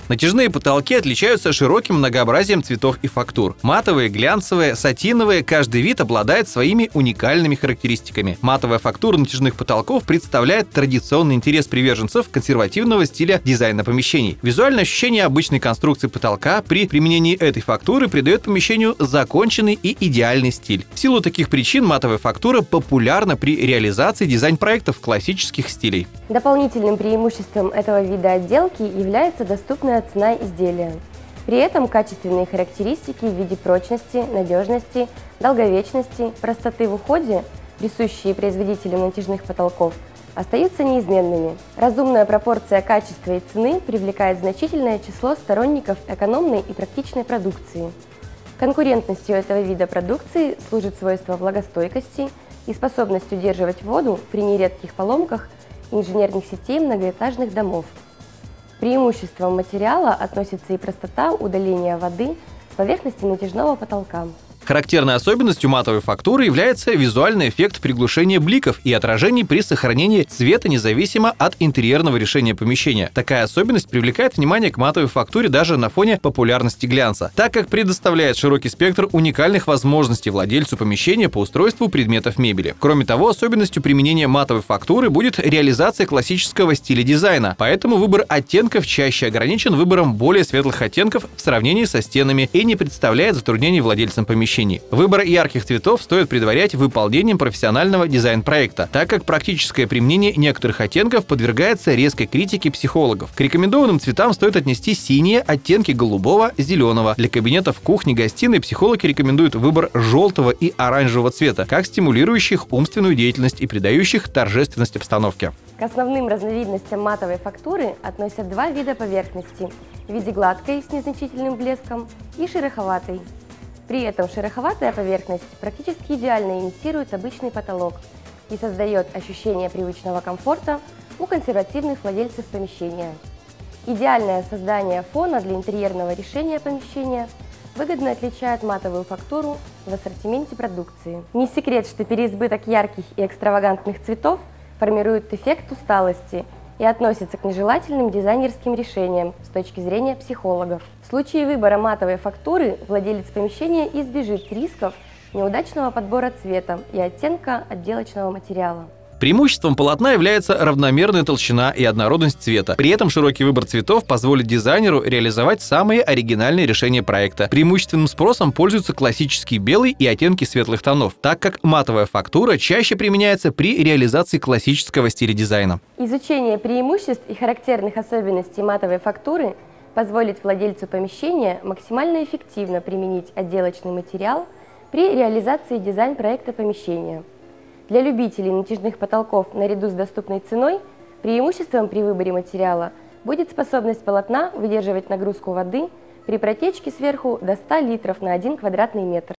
Натяжные потолки отличаются широким многообразием цветов и фактур. Матовые, глянцевые, сатиновые – каждый вид обладает своими уникальными характеристиками. Матовая фактура натяжных потолков представляет традиционный интерес приверженцев консервативного стиля дизайна помещений. Визуальное ощущение обычной конструкции потолка при применении этой фактуры придает помещению законченный и идеальный стиль. В силу таких причин матовая фактура популярна при реализации дизайн-проектов классических стилей. Дополнительным преимуществом этого вида отделки является доступная цена изделия. При этом качественные характеристики в виде прочности, надежности, долговечности, простоты в уходе, присущие производителям натяжных потолков, остаются неизменными. Разумная пропорция качества и цены привлекает значительное число сторонников экономной и практичной продукции. Конкурентностью этого вида продукции служит свойство влагостойкости и способность удерживать воду при нередких поломках инженерных сетей многоэтажных домов. К преимуществам материала относится и простота удаления воды с поверхности натяжного потолка. Характерной особенностью матовой фактуры является визуальный эффект приглушения бликов и отражений при сохранении цвета независимо от интерьерного решения помещения. Такая особенность привлекает внимание к матовой фактуре даже на фоне популярности глянца, так как предоставляет широкий спектр уникальных возможностей владельцу помещения по устройству предметов мебели. Кроме того, особенностью применения матовой фактуры будет реализация классического стиля дизайна, поэтому выбор оттенков чаще ограничен выбором более светлых оттенков в сравнении со стенами и не представляет затруднений владельцам помещения. Выбор ярких цветов стоит предварять выполнением профессионального дизайн-проекта, так как практическое применение некоторых оттенков подвергается резкой критике психологов. К рекомендованным цветам стоит отнести синие, оттенки голубого, зеленого. Для кабинетов кухни, гостиной психологи рекомендуют выбор желтого и оранжевого цвета, как стимулирующих умственную деятельность и придающих торжественность обстановке. К основным разновидностям матовой фактуры относят два вида поверхности в виде гладкой с незначительным блеском и шероховатой. При этом шероховатая поверхность практически идеально имитирует обычный потолок и создает ощущение привычного комфорта у консервативных владельцев помещения. Идеальное создание фона для интерьерного решения помещения выгодно отличает матовую фактуру в ассортименте продукции. Не секрет, что переизбыток ярких и экстравагантных цветов формирует эффект усталости и относится к нежелательным дизайнерским решениям с точки зрения психологов. В случае выбора матовой фактуры владелец помещения избежит рисков неудачного подбора цвета и оттенка отделочного материала. Преимуществом полотна является равномерная толщина и однородность цвета. При этом широкий выбор цветов позволит дизайнеру реализовать самые оригинальные решения проекта. Преимущественным спросом пользуются классический белый и оттенки светлых тонов, так как матовая фактура чаще применяется при реализации классического стиля дизайна. Изучение преимуществ и характерных особенностей матовой фактуры позволит владельцу помещения максимально эффективно применить отделочный материал при реализации дизайн-проекта помещения. Для любителей натяжных потолков наряду с доступной ценой преимуществом при выборе материала будет способность полотна выдерживать нагрузку воды при протечке сверху до 100 литров на 1 квадратный метр.